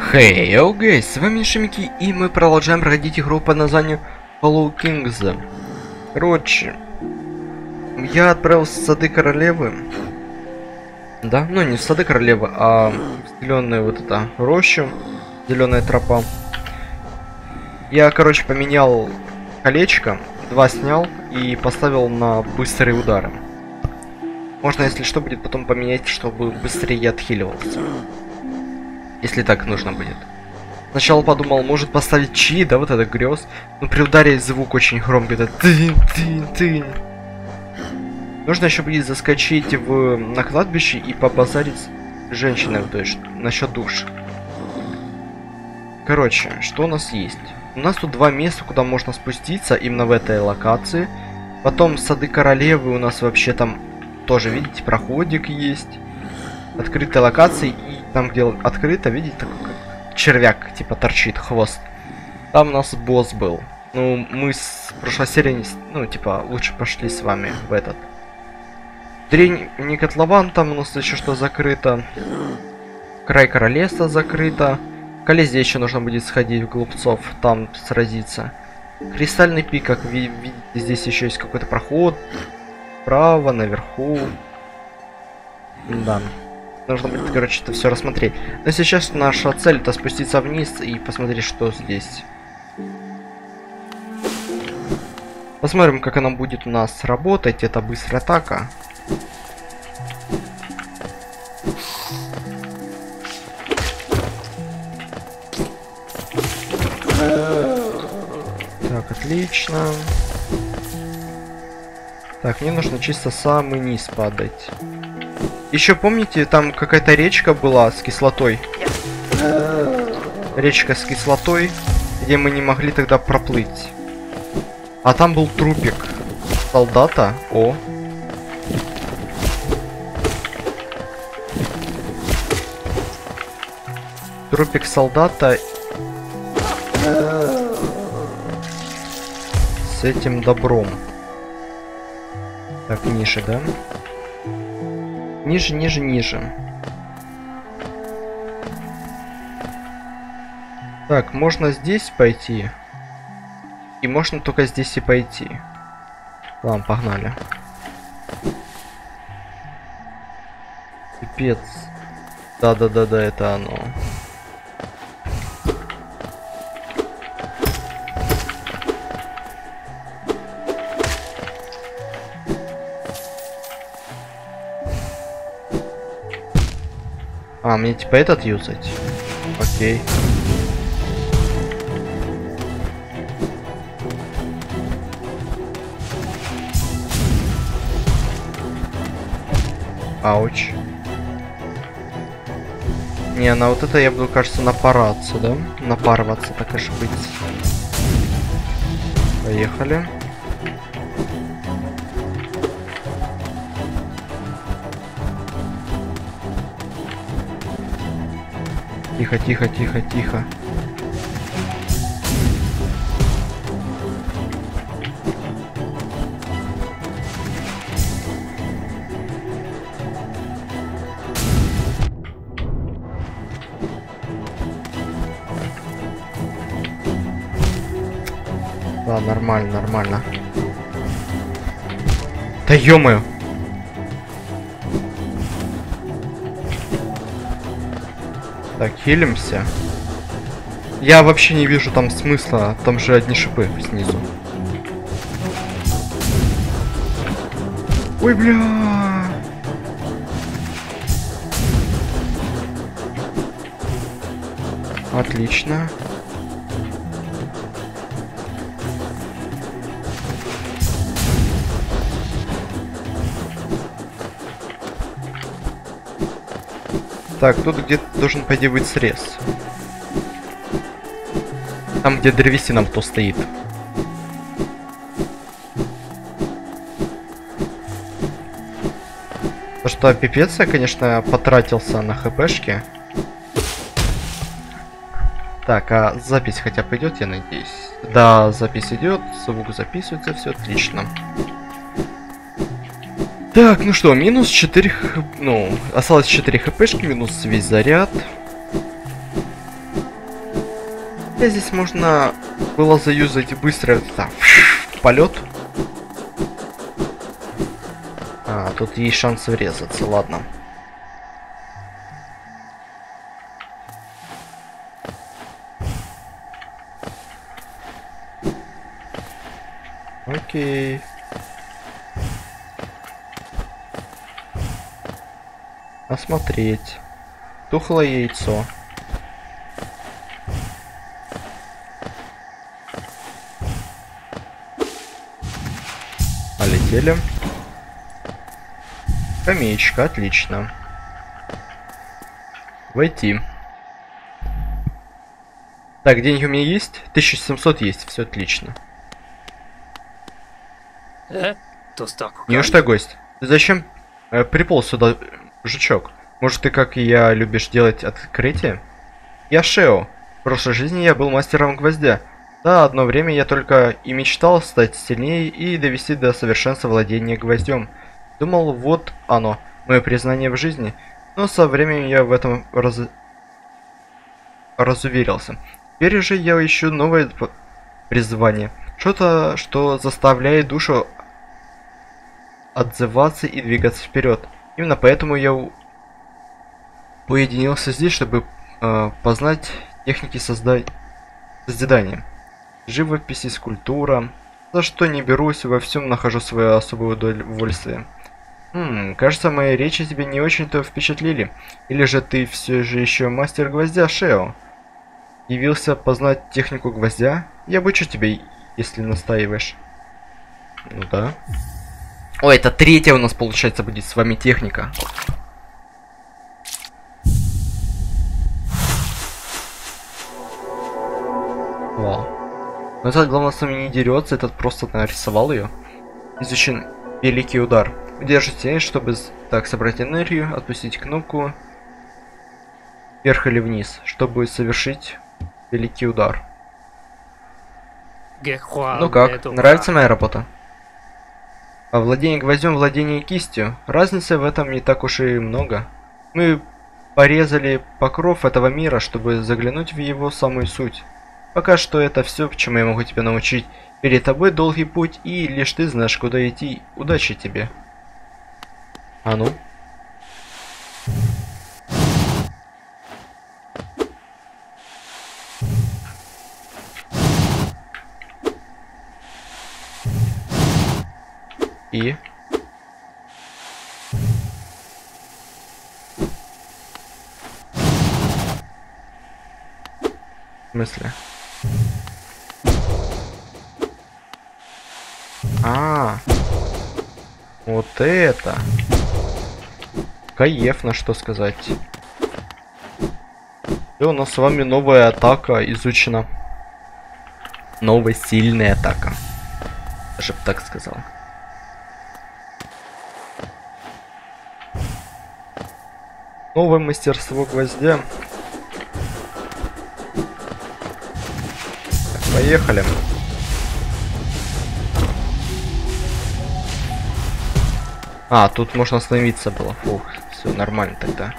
Хей, гейс, с вами Шимики, и мы продолжаем проходить игру под названием Hollow Kings. Короче, я отправился в Сады Королевы. Да, ну не в Сады Королевы, а в зеленую вот это рощу, зеленая тропа. Я, короче, поменял колечко, 2 снял и поставил на быстрые удары. Можно, если что, будет потом поменять, чтобы быстрее я отхиливался. Если так нужно будет. Сначала подумал, может поставить чи, да, вот это грез. Но при ударе звук очень громкий, это ты. Нужно еще будет заскочить на кладбище и побазарить с женщиной, то есть насчет душ. Короче, что у нас есть? У нас тут 2 места, куда можно спуститься, именно в этой локации. Потом Сады Королевы у нас вообще там тоже, видите, проходик есть. Открытые локации, и там, где открыто, видите, такой как червяк, типа, торчит хвост. Там у нас босс был. Ну, мы с прошлой серии, ну, типа, лучше пошли с вами в этот. Древний котлован, там у нас еще что закрыто. Край королевства закрыто. В Колезе еще нужно будет сходить в Глупцов, там сразиться. Кристальный пик, как вы видите, здесь еще есть какой-то проход. Справа, наверху. Да. Нужно будет, короче, это все рассмотреть. Но сейчас наша цель это спуститься вниз и посмотреть, что здесь. Посмотрим, как она будет у нас работать. Это быстрая атака. Так, отлично. Так, мне нужно чисто самый низ падать. Еще помните, там какая-то речка была с кислотой? Речка с кислотой, где мы не могли тогда проплыть. А там был трупик солдата. О. Трупик солдата с этим добром. Так, ниже, да? Ниже. Так, можно здесь пойти. И можно только здесь и пойти. Ладно, погнали. Пипец. Да, это оно. А, мне типа этот юзать? Окей. Ауч. Не, на вот это я буду, кажется, напараться, да? Напарываться, так и быть. Поехали. Тихо. Да, нормально. Да ё-моё! Так, хилимся. Я вообще не вижу там смысла, там же одни шипы снизу. Ой, бля! Отлично. Так, тут где-то должен, по идее, быть срез. Там, где древесина то стоит. Потому что пипец я, конечно, потратился на хпшки. Так, а запись хотя бы идет, я надеюсь. Да, запись идет, звук записывается, все отлично. Так, ну что, минус 4, ну, осталось 4 хпшки, минус весь заряд. Здесь можно было заюзать быстро полет. А, тут есть шанс врезаться, ладно. Окей. Осмотреть. Тухлое яйцо. Полетели. Скамеечка, отлично. Войти. Так, деньги у меня есть? 1700 есть, все отлично. Неужто гость? Ты зачем приполз сюда, жучок? Может, ты, как и я, любишь делать открытие? Я Шео. В прошлой жизни я был мастером гвоздя. Да, одно время я только и мечтал стать сильнее и довести до совершенства владения гвоздем. Думал, вот оно, мое признание в жизни. Но со временем я в этом разуверился. Теперь же я ищу новое призвание. Что-то, что заставляет душу отзываться и двигаться вперед. Именно поэтому я уединился здесь, чтобы познать техники созидания. Живопись и скульптура. За что не берусь, во всем нахожу свое особое удовольствие. Кажется, мои речи тебя не очень-то впечатлили. Или же ты все же еще мастер гвоздя, Шео? Явился познать технику гвоздя? Я обучу тебя, если настаиваешь. Ну да. Ой, это третья у нас, получается, будет с вами техника. Вау. Но этот, главное, с вами не дерется, этот просто нарисовал ее. Изучен великий удар. Удержите, чтобы так собрать энергию, отпустить кнопку вверх или вниз, чтобы совершить великий удар. Ну как, нравится моя работа? А владение гвоздем, владение кистью. Разницы в этом не так уж и много. Мы порезали покров этого мира, чтобы заглянуть в его самую суть. Пока что это все, чему я могу тебя научить. Перед тобой долгий путь, и лишь ты знаешь, куда идти. Удачи тебе. А ну. И? В смысле? Вот это. Кайфно, что сказать. И у нас с вами новая атака изучена. Новая сильная атака. Даже бы так сказал. Новое мастерство гвоздя. Так, поехали. А, тут можно остановиться было. Фух, все нормально тогда.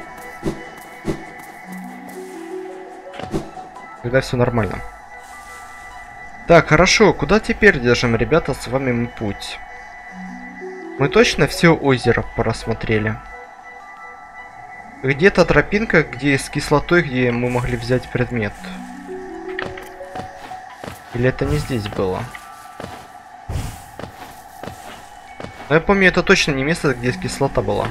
Тогда все нормально. Так, хорошо. Куда теперь держим, ребята, с вами мы путь? Мы точно все озеро просмотрели? Где-то тропинка, где с кислотой, где мы могли взять предмет. Или это не здесь было? Но я помню, это точно не место, где кислота была.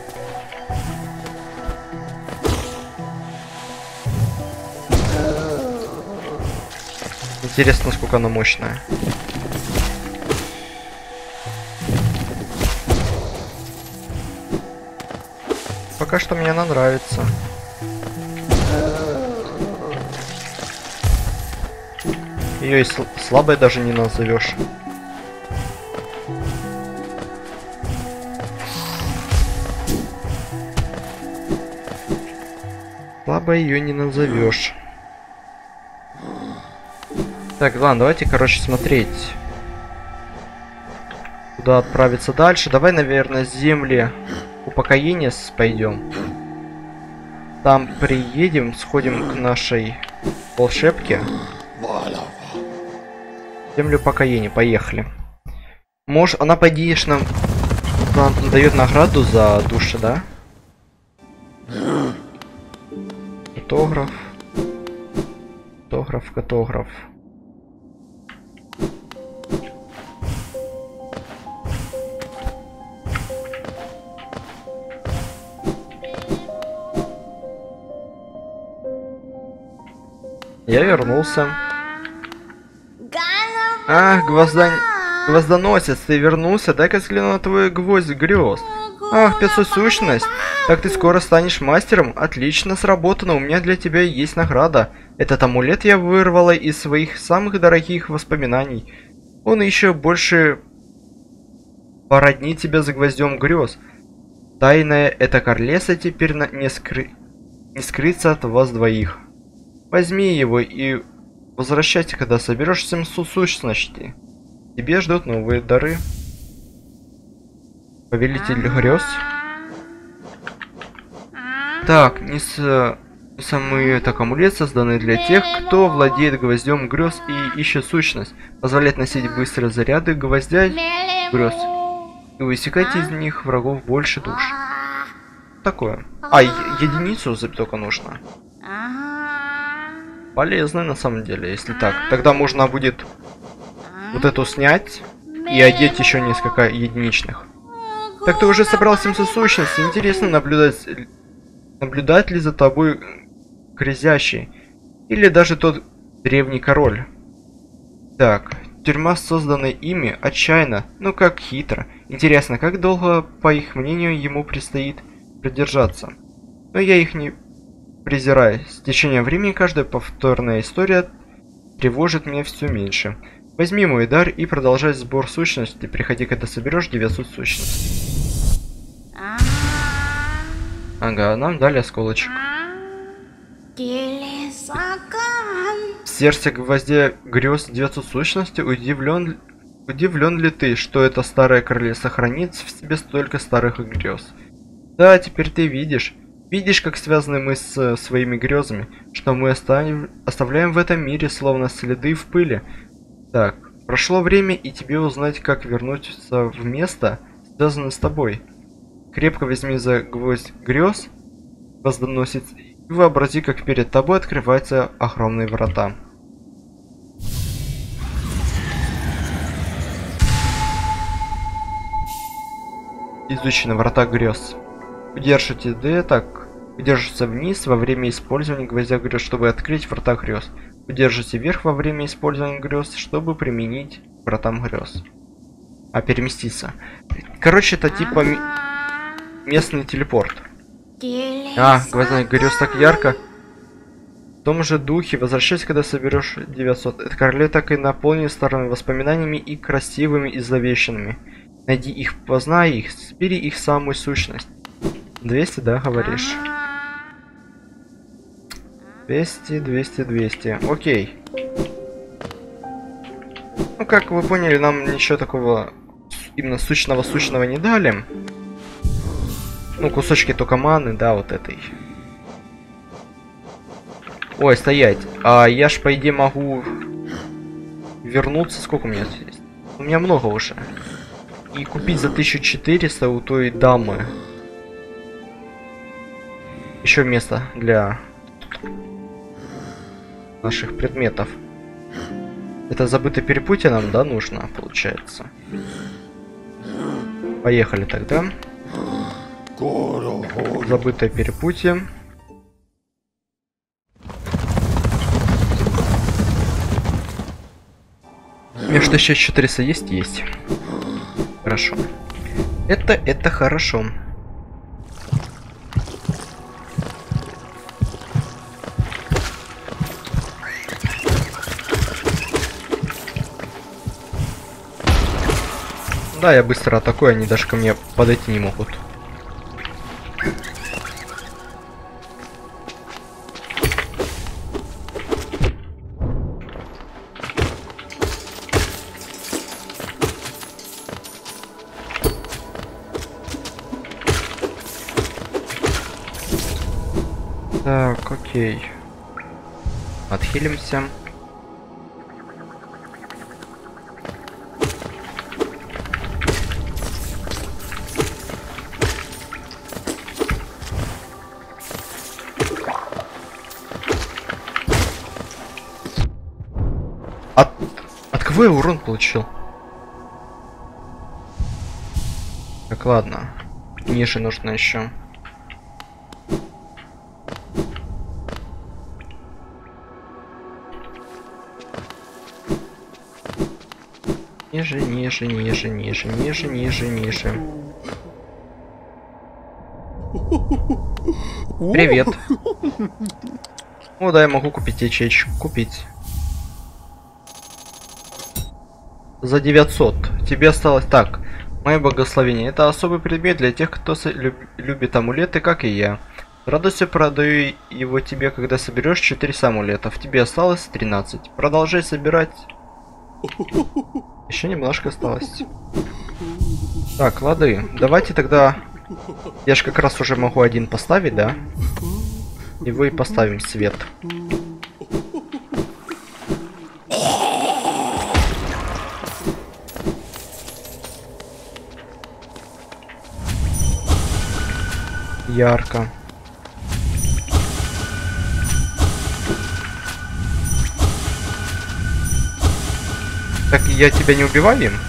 Интересно, насколько она мощная. Пока что мне она нравится. Ее и слабой даже не назовешь. Слабой ее не назовешь. Так, ладно, давайте, короче, смотреть. Куда отправиться дальше. Давай, наверное, с земли упокоения пойдем. Там приедем, сходим к нашей волшебки. Землю покаяния, поехали. Может, она, по идее, нам дает награду за души, да? Фотограф. Фотограф. Я вернулся. Ах, гвоздоносец, ты вернулся? Дай-ка взгляну на твой гвоздь грез. Ах, 500 сущность. Так ты скоро станешь мастером? Отлично сработано, у меня для тебя есть награда. Этот амулет я вырвала из своих самых дорогих воспоминаний. Он еще больше породнит тебя за гвоздем грез. Тайная эта Карлеса теперь не скрыться от вас двоих. Возьми его и возвращайся, когда соберешь 700 сущностей. Тебе ждут новые дары. Повелитель грез. Так, не самый так амулет, созданный для тех, кто владеет гвоздем грез и ищет сущность. Позволяет носить быстрые заряды гвоздя грез. И высекать из них врагов больше душ. Такое. А, единицу только нужно. Полезно на самом деле, если так. Тогда можно будет вот эту снять и одеть еще несколько единичных. Так ты уже собрал 700 сущностей. Интересно наблюдать ли за тобой грязящий. Или даже тот древний король. Так, тюрьма, созданная ими, отчаянно, но как хитро. Интересно, как долго, по их мнению, ему предстоит продержаться. Но я их не презираю. С течением времени каждая повторная история тревожит меня все меньше. Возьми мой дар и продолжай сбор сущностей. Приходи, когда соберешь 900 сущностей. Ага, нам дали осколочек. В сердце гвоздя грез 900 сущностей. Удивлен ли ты, что эта старая королева хранит в себе столько старых грез? Да, теперь ты видишь. Видишь, как связаны мы с своими грезами, что мы оставляем в этом мире словно следы в пыли. Так, прошло время, и тебе узнать, как вернуться в место, связанное с тобой. Крепко возьми за гвоздь грез, гвоздоносец, и вообрази, как перед тобой открываются огромные врата. Изучены врата грез. Удержите D, так. Удержите вниз во время использования гвоздя грез, чтобы открыть врата грез. Удержите вверх во время использования грез, чтобы применить вратам грез. А переместиться. Короче, это типа местный телепорт. А, гвоздная грез так ярко. В том же духе возвращайся, когда соберешь 900. Это короле так и наполнен старыми воспоминаниями и красивыми и зловещими. Найди их, познай их, собери их самую сущность. 200, да, говоришь? 200. Окей. Ну, как вы поняли, нам ничего такого именно сущного не дали. Ну, кусочки только маны, да, вот этой. Ой, стоять. А я ж, по идее, могу вернуться. Сколько у меня есть? У меня много уже. И купить за 1400 у той дамы. Еще место для наших предметов. Это забытое перепутье нам, да, нужно, получается. Поехали тогда. Забытое перепутье. Между еще 400 есть? Есть. Хорошо. Это хорошо. Да, я быстро атакую, они даже ко мне подойти не могут. Так, окей. Отхилимся. От кого я урон получил? Так, ладно. Ниже нужно еще. Ниже, ниже, ниже, ниже, ниже, ниже, ниже. Привет. О, да, я могу купить ячейку. Купить. За 900. Тебе осталось так. Мое благословение. Это особый предмет для тех, кто любит амулеты, как и я. С радостью продаю его тебе, когда соберешь 4 амулетов. Тебе осталось 13. Продолжай собирать. Еще немножко осталось. Так, лады. Давайте тогда... Я же как раз уже могу один поставить, да? Его и поставим свет. Ярко. Так, я тебя не убиваю им?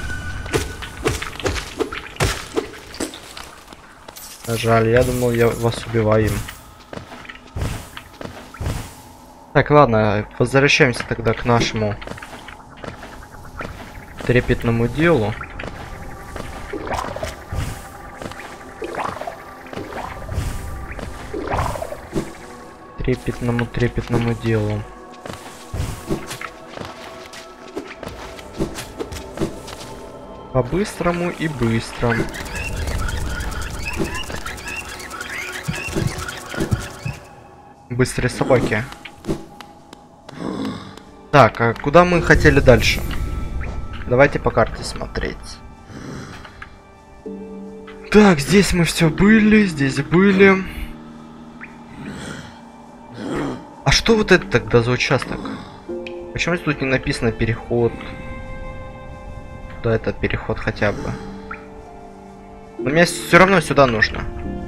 Жаль, я думал, я вас убиваю им. Так, ладно, возвращаемся тогда к нашему трепетному делу. Трепетному делу. По-быстрому и быстро. Быстрые собаки. Так, а куда мы хотели дальше? Давайте по карте смотреть. Так, здесь мы все были, здесь были. А что вот это тогда за участок? Почему тут не написано переход? Да, это переход хотя бы. Но мне все равно сюда нужно.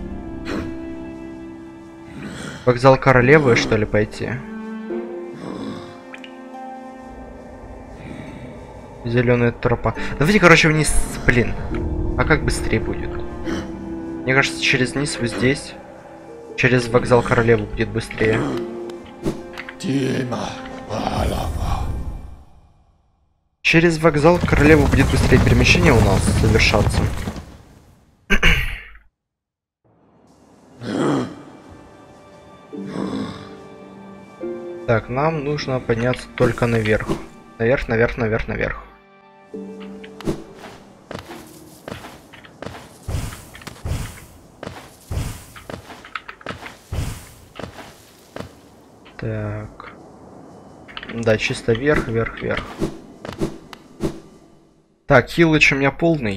Вокзал Королевы, что ли, пойти? Зеленая тропа. Давайте, короче, вниз, блин. А как быстрее будет? Мне кажется, через низ вот здесь. Через вокзал Королевы будет быстрее. Через вокзал Королеву будет быстрее перемещение у нас совершаться. Так, нам нужно подняться только наверх. Наверх, наверх, наверх, наверх. Так. Да, чисто вверх, вверх, вверх. Так, хилыч у меня полный.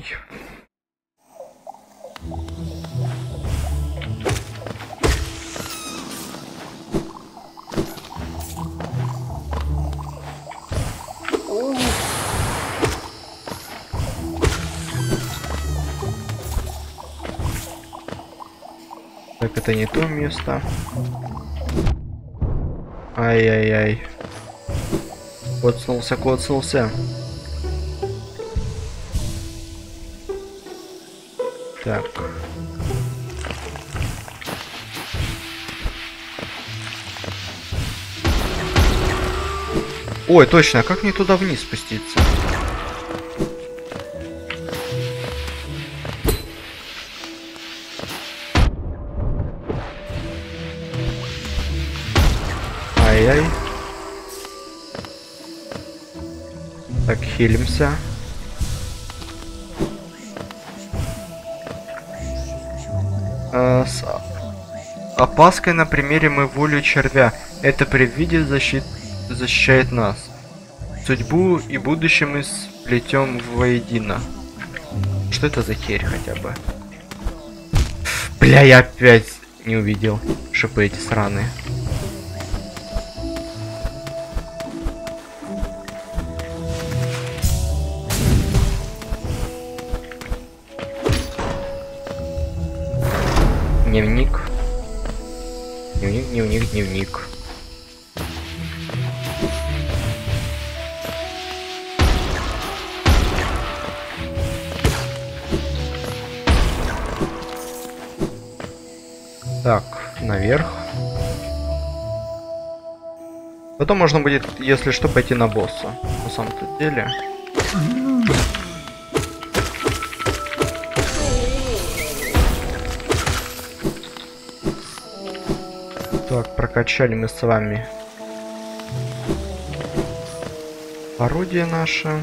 Так, это не то место. Ай-яй-яй. Коцнулся, коцнулся. Так. Ой, точно, а как мне туда вниз спуститься? Ай-яй. Так, хилимся. С опаской на примере мы волю червя. Это предвидие защищает нас. Судьбу и будущее мы сплетем воедино. Что это за херь хотя бы? Бля, я опять не увидел шипы эти сраные. Дневник. Дневник, дневник, дневник. Так, наверх. Потом можно будет, если что, пойти на босса. На самом-то деле. Так, прокачали мы с вами орудие наше.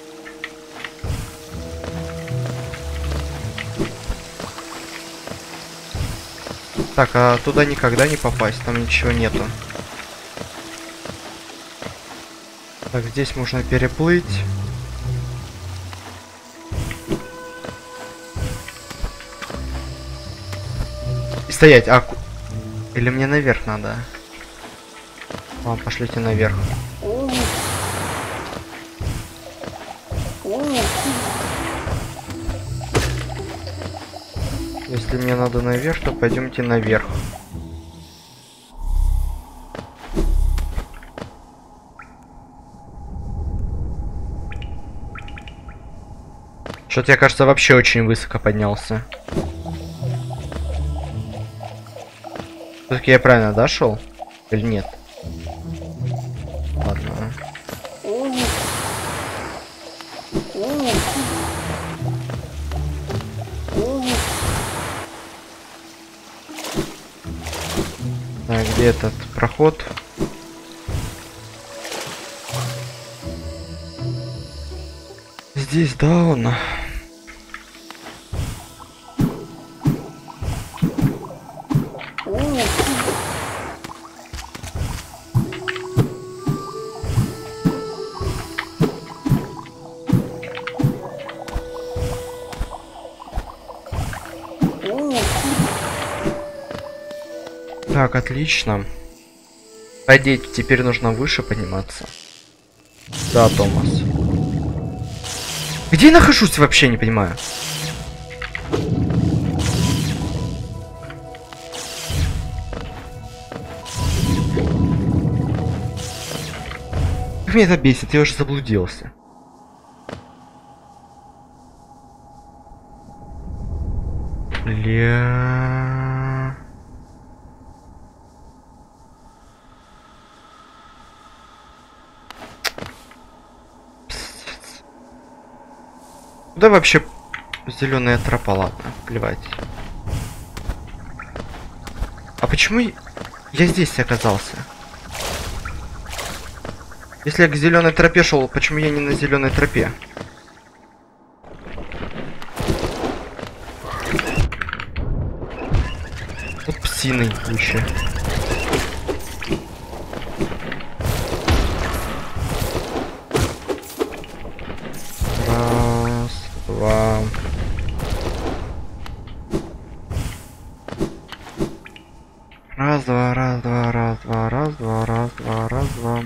Так, а туда никогда не попасть, там ничего нету. Так, здесь можно переплыть. И стоять, или мне наверх надо? Ладно, пошлите наверх. Если мне надо наверх, то пойдемте наверх. Что-то я, кажется, вообще очень высоко поднялся. Все-таки я правильно, да, шел? Или нет? Ладно. Так, где этот проход? Здесь, да, он. Так, отлично. Одеть, теперь нужно выше подниматься. Да, Томас. Где я нахожусь, вообще не понимаю. Как меня это бесит, я уже заблудился. Куда вообще зеленая тропа, ладно, плевать. А почему я здесь оказался? Если я к зеленой тропе шел, почему я не на зеленой тропе? Вот псиной еще. Раз, два, раз, два, раз, два, раз, два, раз, два, раз, два.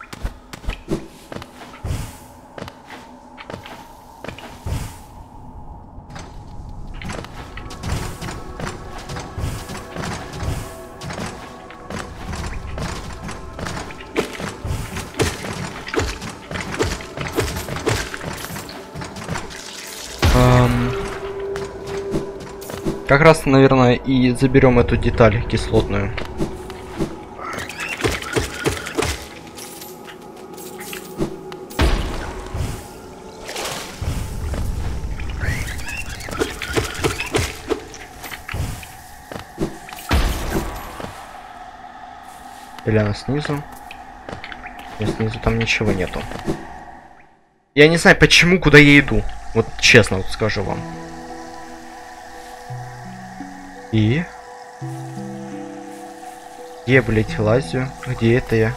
Как раз, наверное, и заберем эту деталь кислотную. Или она снизу? И снизу там ничего нету. Я не знаю, почему, куда я иду. Вот честно вот скажу вам. И? Где, блять, лазю? Где это я?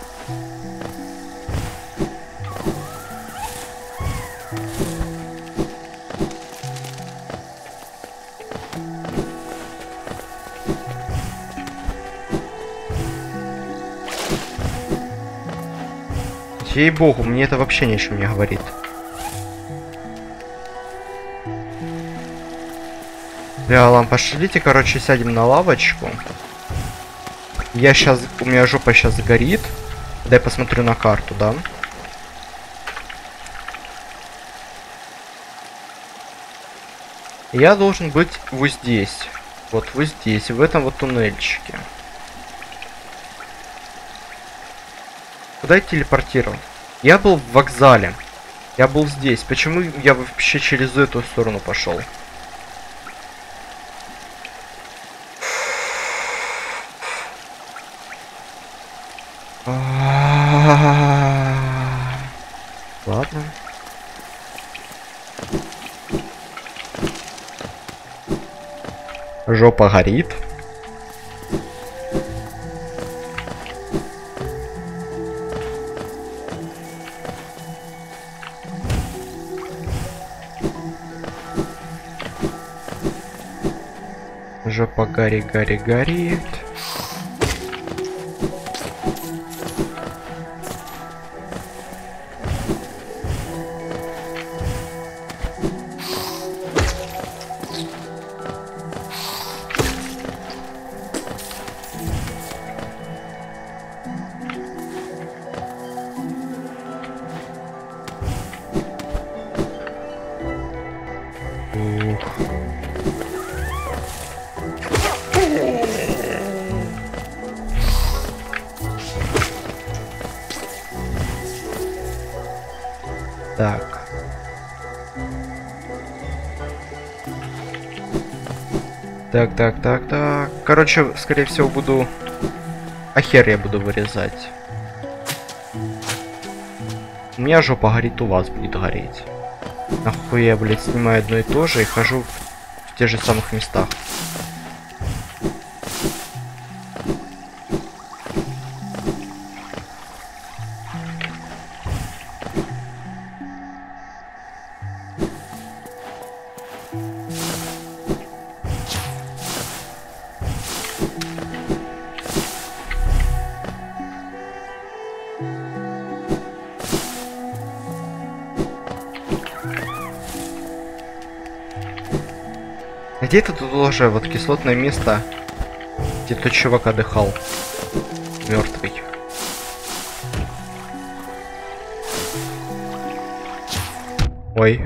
Ей-богу, мне это вообще ни о чем не говорит. Бля, ладно, пошлите, короче, сядем на лавочку. Я сейчас, у меня жопа сейчас горит. Дай посмотрю на карту, да? Я должен быть вот здесь. Вот здесь, в этом вот туннельчике. Куда я телепортировал? Я был в вокзале. Я был здесь. Почему я вообще через эту сторону пошел? Ладно. Жопа горит. Жопа горит. Так. Так. Короче, скорее всего, буду... А хер я буду вырезать. У меня жопа горит, у вас будет гореть. Нахуй я, блядь, снимаю одно и то же и хожу в тех же самых местах. Где это тут уже вот кислотное место, где тот чувак отдыхал, мертвый? Ой.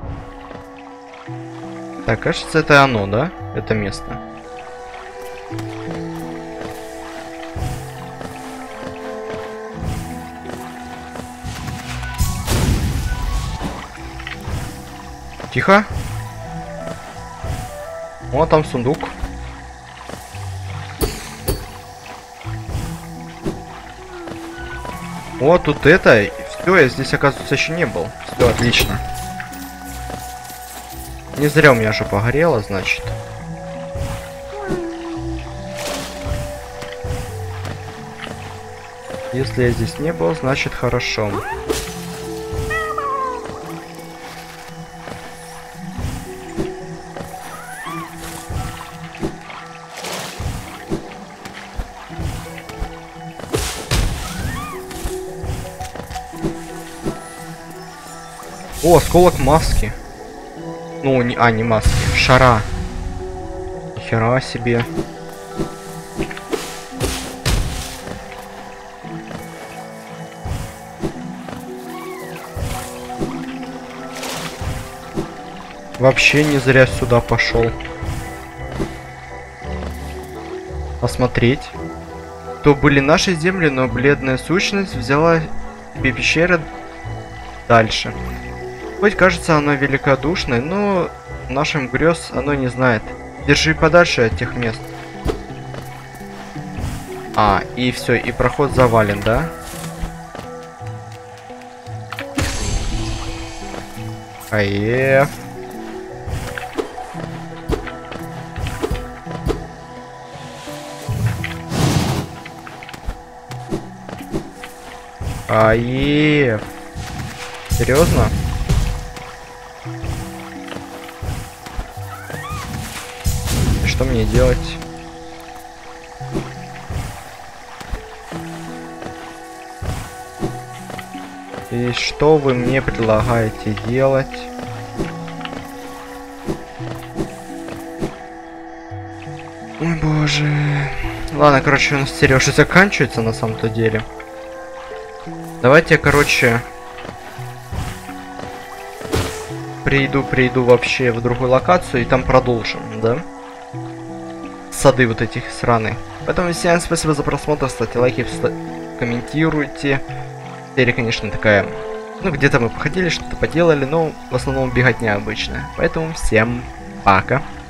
Так, кажется, это оно, да? Это место. Тихо. О, там сундук. О, тут это. Все, я здесь, оказывается, еще не был. Все, отлично. Не зря у меня жопа горела, значит. Если я здесь не был, значит хорошо. О, осколок маски. Ну, не маски, шара. Нихера себе. Вообще не зря сюда пошел. Посмотреть. То были наши земли, но бледная сущность взяла себе пещеры дальше. Хоть кажется оно великодушной, но нашим грез оно не знает. Держи подальше от тех мест. А, и все, и проход завален, да? Аеф. Аеф. Серьезно? Что мне делать? И что вы мне предлагаете делать? боже. Ладно, короче, у нас серия уже заканчивается на самом-то деле. Давайте, короче, приду вообще в другую локацию и там продолжим, да? Сады вот этих сраные. Поэтому всем спасибо за просмотр, ставьте лайки, комментируйте. Серия, конечно, такая... Ну, где-то мы походили, что-то поделали, но в основном беготня обычная. Поэтому всем пока.